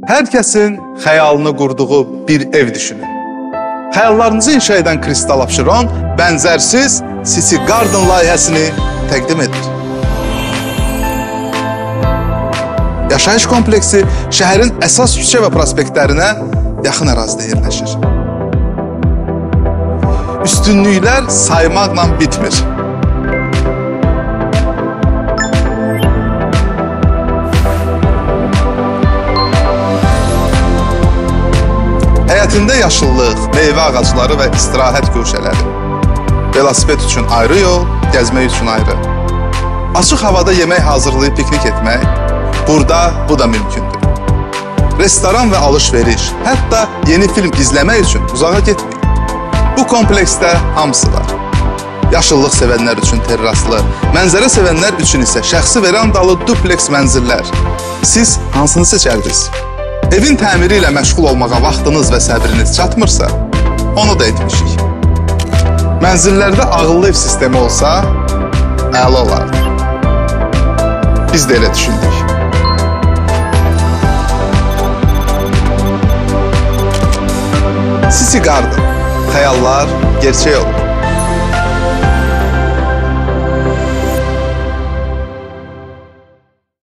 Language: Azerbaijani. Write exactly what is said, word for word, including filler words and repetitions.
Hər kəsin xəyalını qurduğu bir ev düşünün. Xəyallarınızı inşa edən Kristal Abşeron bənzərsiz Sisi Garden layihəsini təqdim edir. Yaşayış kompleksi şəhərin əsas küçə və prospektlərinə yaxın ərazidə yerləşir. Üstünlüklər saymaqla bitmir. Həyətində yaşıllıq, meyvə ağacları və istirahət guşələri. Velosiped üçün ayrı yol, gəzmək üçün ayrı. Açıq havada yemək hazırlayıb piknik etmək, burada bu da mümkündür. Restoran və alış-veriş, hətta yeni film izləmək üçün uzağa getməyin. Bu kompleksdə hamısı var. Yaşıllıq sevənlər üçün terraslı, mənzərə sevənlər üçün isə şəxsi verandalı dupleks mənzillər. Siz hansını seçərdiniz? Evin təmiri ilə məşğul olmağa vaxtınız və səbriniz çatmırsa, onu da etmişik. Mənzillərdə ağıllı ev sistemi olsa, əla olardı. Biz də elə düşündük. Sisi Garden, xəyallar gerçək olur.